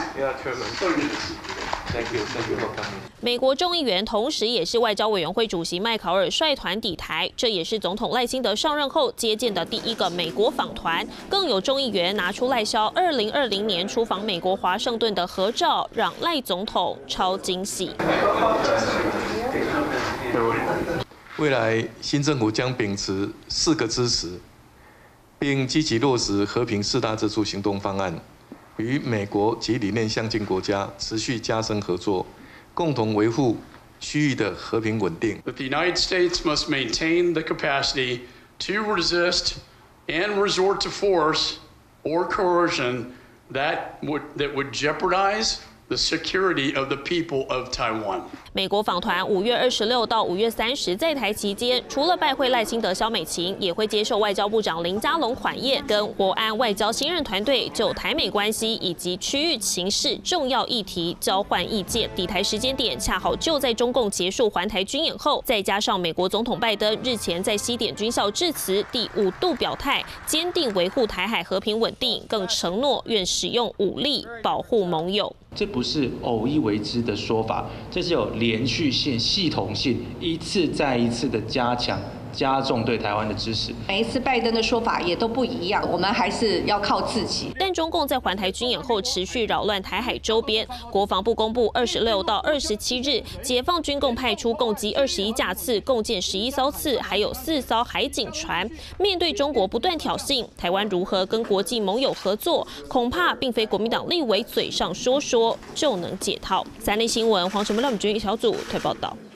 Yeah, Chairman. Thank you for coming. 美国众议员同时也是外交委员会主席麦考尔率团抵台，这也是总统赖清德上任后接见的第一个美国访团。更有众议员拿出赖萧2020年出访美国华盛顿的合照，让赖总统超惊喜。 未来新政府将秉持4个支持，并积极落实和平4大支柱行动方案，与美国及理念相近国家持续加深合作，共同维护区域的和平稳定。 That the United States must maintain the capacity to resist and resort to force or coercion that would jeopardize the security of the people of Taiwan. 美国访团5月26到5月30在台期间，除了拜会赖清德、萧美琴，也会接受外交部长林佳龙款宴，跟国安外交新任团队就台美关系以及区域情势重要议题交换意见。抵台时间点恰好就在中共结束环台军演后，再加上美国总统拜登日前在西点军校致辞，第5度表态坚定维护台海和平稳定，更承诺愿使用武力保护盟友。 这不是偶一为之的说法，这是有连续性、系统性，一次再一次的加重对台湾的支持。 每一次拜登的说法也都不一样，我们还是要靠自己。 但中共在环台军演后持续扰乱台海周边，国防部公布26到27日，解放军共派出共计21架次，共建11艘次，还有4艘海警船。面对中国不断挑衅，台湾如何跟国际盟友合作，恐怕并非国民党立委嘴上说说就能解套。3立新闻黄成文、廖美君小组推报道。